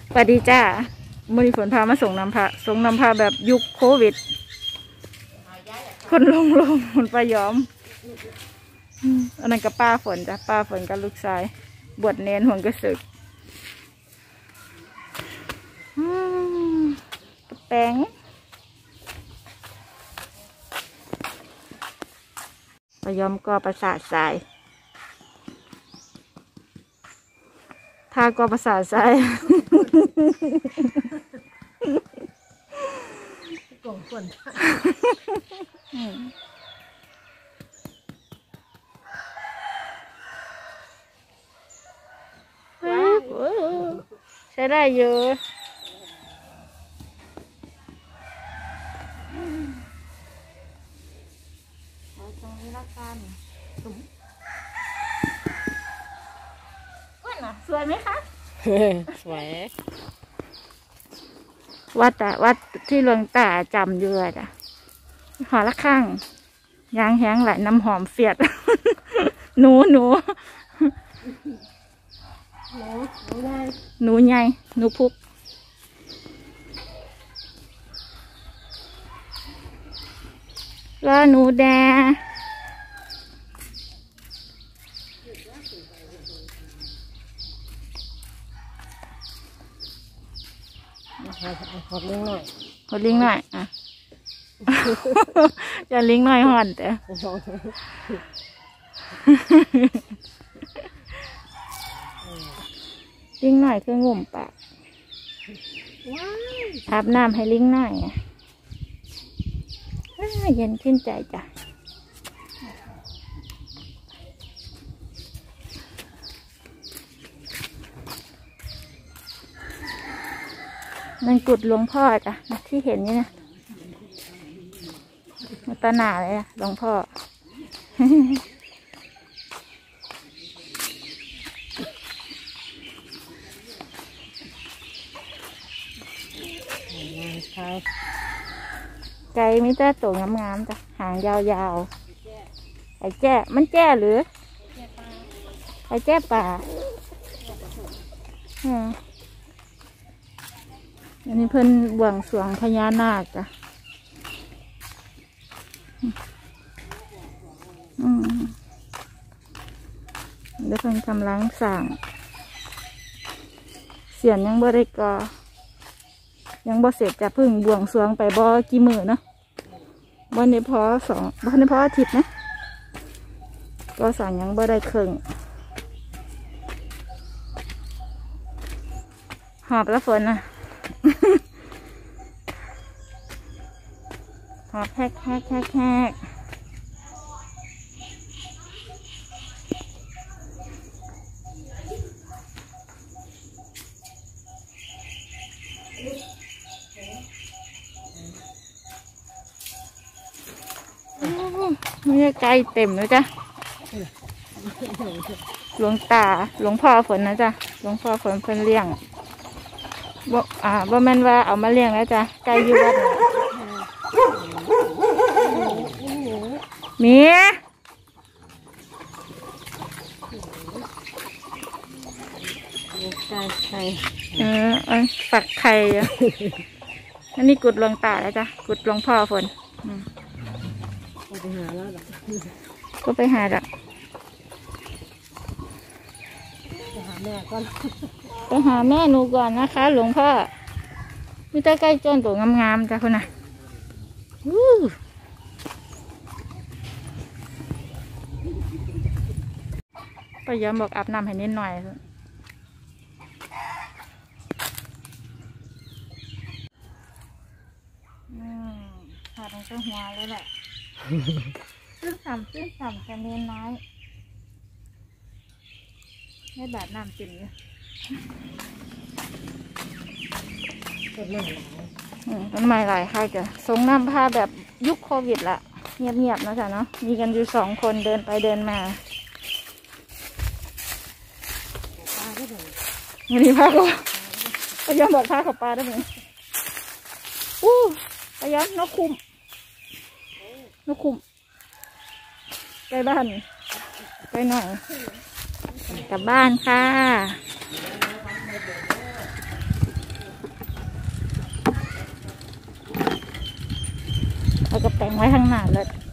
สวัสดีจ้ามื่อนี้ฝนพามาส่งน้ำพาแบบยุคโควิดคนลงคนไปย้อมอันนั้นกับป้าฝนจ้ะป้าฝนกับลูกชายบวชเนนห่วงกระสึกแป้งไปย้อมก็ประสาททรายทาก็ประสาททรายกล่องฝนใช้ได้เยอะเอาตรงนี้ละกันสวยไหมคะสวยวัดที่หลวงตาจำเยอะจ้ะหอละข้างยางแห้งไหลน้ำหอมเฟียด หนูใหญ่หนูพุกแล้วหนูแดงหดลิงหน่อยอ่ะ จะลิงหน่อยหอนแต่ลิงหน่อยคืองุ่มปากอาบน้ำให้ลิงหน่อยเย็นขึ้นใจจ้ะนั่นกุดหลวงพ่อจ้ะที่เห็นนี่นะมันตาหนาเลยอะหลวงพ่อไก่มิตรตัวงามๆจ้ะหางยาวๆไอ้แจ้มันแจ้หรือไอ้แจ้ป่าอันนี้เพิ่นบวงสรวงพญานาคจ้ะเดี๋ยวเพิ่นกำลังสั่งเสียนยังบ่ได้กอยังบ่เสร็จจะพึ่งบวงสรวงไปบ่กี่มื้อเนาะบ่ได้พออาทิตย์นะก็สั่งยังบ่ได้ครึ่งหอบแล้วฝนน่ะ หอบแฮกไม่ไกลเต็มเลยจ้ะหลวงพ่อฝนนะจ้ะหลวงพ่อฝนเพิ่นเลี้ยงบ่แม่นว่าเอามาเลี้ยงแล้วจ้ะไก่อยู่วัดมีฝักไข่อันนี้กุดหลวงตาแล้วจ้ะกุดหลวงพ่อฝนก็ไปหาดักไปหาแม่หนูก่อนนะคะหลวงพ่อมีแต่ใกล้จนตัวงามๆจ้ะคนน่ะก็ย้ำบอกอาบน้ำให้นิดหน่อยหาตรงเจ้าหัวเลยแหละซึ่งสามจะเน้นน้อยให้บาดน้ำจิ้มเนี่ยต้นไม้หลายค่ะจ้ะทรงน้ำผ้าแบบยุคโควิดละเงียบๆนะจ๊ะเนาะมีกันอยู่2 คนเดินไปเดินมาวันนี้พาก็ย้ำบอกพาขับปลาได้ไหมพยายามนกคุ้มใกล้บ้านใกล้หน่อยกลับบ้านค่ะแล้วก็แปลงไว้ข้างหน้าเลย